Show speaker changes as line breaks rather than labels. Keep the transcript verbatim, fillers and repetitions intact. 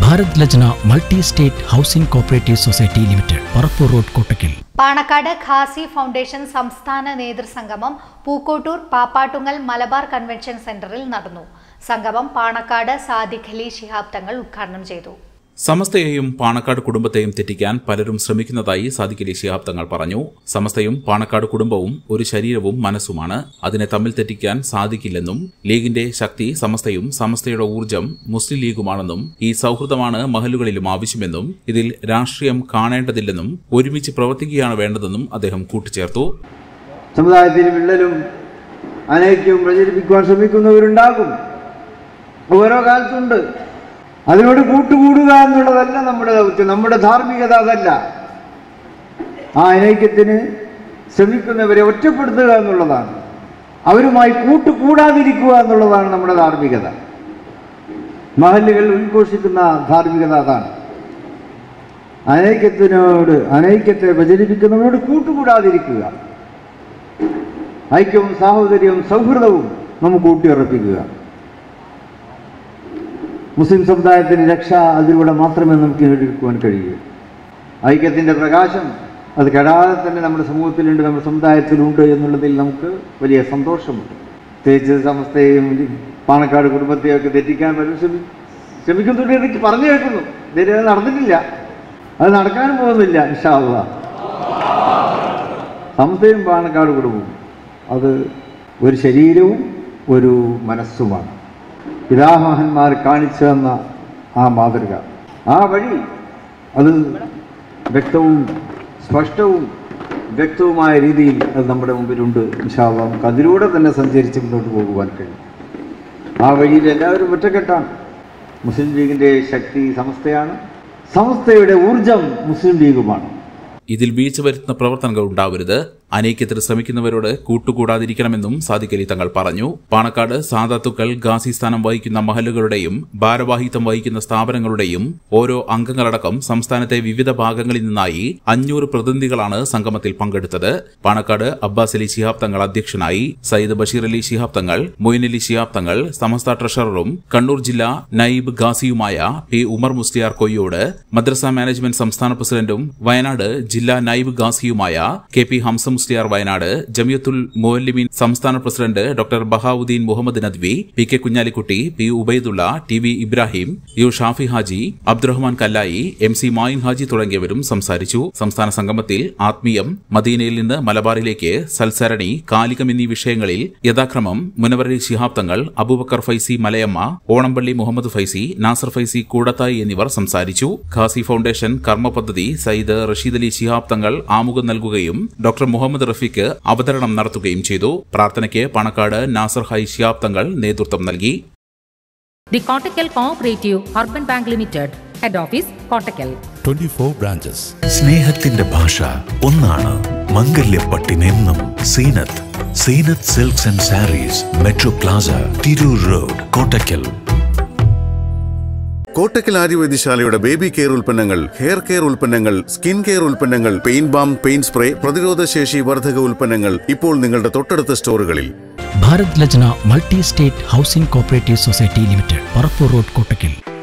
Bharat Lajna multi state housing cooperative society limited, Parappur road, Kottakkal.
Panakkad Qazi foundation സംസ്ഥാന നേതൃസംഗമം Pookkottur Pappattungal Malabar convention സെന്ററിൽ നടന്നു. സംഗമം പാണക്കാട് സാദിഖ് അലി ശിഹാബ് തങ്ങൾ ഉദ്ഘാടനം ചെയ്തു.
സമസ്തയെയും പാണക്കാട് കുടുംബത്തെയും തെറ്റിക്കാൻ പലരും ശ്രമിക്കുന്നതായി സാദിഖ് അലി ശിഹാബ് തങ്ങൾ പറഞ്ഞു. സമസ്തയും പാണക്കാട് കുടുംബവും ഒരു ശരീരവും മനസ്സുമാണ്. അതിനെ തമ്മിൽ തെറ്റിക്കാൻ സാധിക്കില്ലെന്നും ലീഗിന്റെ ശക്തി സമസ്തയും സമസ്തയുടെ ഊർജ്ജം മുസ്ലിം ലീഗുമാണെന്നും ഈ സൌഹൃദമാണ് മഹലുകളിലും ആവശ്യമെന്നും ഇതിൽ രാഷ്ട്രീയം കാണേണ്ടതില്ലെന്നും ഒരുമിച്ച് പ്രവർത്തിക്കുകയാണ് വേണ്ടതെന്നും അദ്ദേഹം കൂട്ടിച്ചേർത്തു.
സമുദായത്തിന് വിള്ളലും അനൈക്യവും പ്രചരിപ്പിക്കുവാൻ ശ്രമിക്കുന്നവരുണ്ടാകും, ഓരോ കാലത്തുണ്ട്. അതിനോട് കൂട്ടുകൂടുക എന്നുള്ളതല്ല നമ്മുടെ ദൗത്യം, നമ്മുടെ ധാർമ്മികത അതല്ല. ആ അനൈക്യത്തിന് ശ്രമിക്കുന്നവരെ ഒറ്റപ്പെടുത്തുക എന്നുള്ളതാണ്, അവരുമായി കൂട്ടുകൂടാതിരിക്കുക എന്നുള്ളതാണ് നമ്മുടെ ധാർമ്മികത. മഹല്ലുകൾ ഉദ്ഘോഷിക്കുന്ന ധാർമ്മികത അതാണ്. അനൈക്യത്തിനോട് അനൈക്യത്തെ പ്രചരിപ്പിക്കുന്നവരോട് കൂട്ടുകൂടാതിരിക്കുക, ഐക്യവും സാഹോദര്യവും സൗഹൃദവും നമുക്ക് ഊട്ടിയുറപ്പിക്കുക. മുസ്ലിം സമുദായത്തിന് രക്ഷ അതിലൂടെ മാത്രമേ നമുക്ക് നേടിയെടുക്കുവാൻ കഴിയൂ. ഐക്യത്തിൻ്റെ പ്രകാശം അത് കെടാതെ തന്നെ നമ്മുടെ സമൂഹത്തിലുണ്ട്, നമ്മുടെ സമുദായത്തിലുണ്ട് എന്നുള്ളതിൽ നമുക്ക് വലിയ സന്തോഷമുണ്ട്. പ്രത്യേകിച്ച് സമസ്തയെയും പാണക്കാട് കുടുംബത്തെയും ഒക്കെ തെറ്റിക്കാൻ പലരും ശ്രമി ശ്രമിക്കുന്നുണ്ട് എനിക്ക് പറഞ്ഞു കേൾക്കുന്നു. ഇതുവരെ അത് നടന്നിട്ടില്ല, അത് നടക്കാനും പോകുന്നില്ല ഇൻഷാ അല്ലാഹ്. സമസ്തയും പാണക്കാട് കുടുംബവും അത് ഒരു ശരീരവും ഒരു മനസ്സുമാണ്. പിതാമഹന്മാർ കാണിച്ചു തന്ന ആ മാതൃക, ആ വഴി അത് വ്യക്തവും സ്പഷ്ടവും വ്യക്തവുമായ രീതിയിൽ അത് നമ്മുടെ മുമ്പിലുണ്ട്. ഇൻഷാ അല്ലാഹ് നമുക്ക് അതിലൂടെ തന്നെ സഞ്ചരിച്ച് മുന്നോട്ട് പോകുവാൻ കഴിയും. ആ വഴിയിൽ എല്ലാവരും ഒറ്റക്കെട്ടാണ്. മുസ്ലിം ലീഗിൻ്റെ ശക്തി സമസ്തയാണ്, സമസ്തയുടെ ഊർജം മുസ്ലിം ലീഗുമാണ്.
ഇതിൽ വീഴ്ച വരുത്തുന്ന പ്രവർത്തനങ്ങൾ ഉണ്ടാവരുത്, അനൈക്യത്തിന് ശ്രമിക്കുന്നവരോട് കൂട്ടുകൂടാതിരിക്കണമെന്നും സാദിഖ് അലി തങ്ങൾ പറഞ്ഞു. പാണക്കാട് സാദാത്തുക്കൾ ഗാസി സ്ഥാനം വഹിക്കുന്ന മഹല്ലുകളുടെയും ഭാരവാഹിത്വം വഹിക്കുന്ന സ്ഥാപനങ്ങളുടെയും ഓരോ അംഗങ്ങളടക്കം സംസ്ഥാനത്തെ വിവിധ ഭാഗങ്ങളിൽ നിന്നായി അഞ്ഞൂറ് പ്രതിനിധികളാണ് സംഗമത്തിൽ പങ്കെടുത്തത്. പാണക്കാട് അബ്ബാസ് അലി ശിഹാബ് തങ്ങൾ അധ്യക്ഷനായി. സയ്യിദ് ബഷീർ അലി ശിഹാബ് തങ്ങൾ, മൊയ്ൻ അലി ശിഹാബ് തങ്ങൾ, സമസ്ത ട്രഷററും കണ്ണൂർ ജില്ലാ നയിബ് ഗാസിയുമായ പി ഉമർ മുസ്ലിയാർ കൊയ്യോട്, മദ്രസ മാനേജ്മെന്റ് സംസ്ഥാന പ്രസിഡന്റും വയനാട് ജില്ലാ നയിബ് ഗാസിയുമായ കെ പി ഹംസ മുസ്ലിയാർ വയനാട്, ജമിയത്തുൽ മുഅല്ലിമീൻ സംസ്ഥാന president doctor Bahauddeen Muhammad Nadvi, P K Kunhalikutty, P Ubaidulla, T V Ibrahim, U Shafi Haji, Abdurahman Kallayi, M C Mayin Haji തുടങ്ങിയവരും സംസാരിച്ചു. സംസ്ഥാന സംഗമത്തിൽ ആത്മീയം, മദീനയിൽ നിന്ന് മലബാറിലേക്ക്, സൽസരണി, കാലികം എന്നീ വിഷയങ്ങളിൽ യഥാക്രമം മുനവർ അലി ശിഹാബ് തങ്ങൾ, അബൂബക്കർ ഫൈസി മലയമ്മ, ഓണംപള്ളി മുഹമ്മദ് ഫൈസി, നാസർ ഫൈസി കൂടത്തായി എന്നിവർ സംസാരിച്ചു. ഖാസി ഫൗണ്ടേഷൻ കർമ്മ പദ്ധതി സയ്യിദ് റഷീദ് അലി ശിഹാബ് തങ്ങൾ ആമുഖം നൽകുകയും ഡോക്ടർ മുഹമ്മദ് റഫീഖ് അവതരണം നടത്തുകയും ചെയ്തു. പ്രാർത്ഥനയ്ക്ക് പാണക്കാട് നാസർ ഹൈ ശിഹാബ് തങ്ങൾ നേതൃത്വം നൽകി.
The Kottakkal cooperative urban bank limited, head office Kottakkal,
ഇരുപത്തിനാല് ബ്രാഞ്ചസ്.
സ്നേഹത്തിന്റെ ഭാഷ ഒന്നാണ്, മംഗല്യപ്പട്ടിനെന്നും Zeenath. Zeenath silks and sarees, metro plaza, Tirur road, Kottakkal.
Kottakkal ആര്യവൈദ്യശാലയുടെ ബേബി കെയർ ഉൽപ്പന്നങ്ങൾ, ഹെയർ കെയർ ഉൽപ്പന്നങ്ങൾ, സ്കിൻ കെയർ ഉൽപ്പന്നങ്ങൾ, പെയിന്റ് ബാം, പെയിന്റ് സ്പ്രേ, പ്രതിരോധ ശേഷി വർധക ഉൽപ്പന്നങ്ങൾ ഇപ്പോൾ നിങ്ങളുടെ തൊട്ടടുത്ത സ്റ്റോറുകളിൽ.
Bharat Lajna multi state housing cooperative society limited, Parappur road, Kottakkal.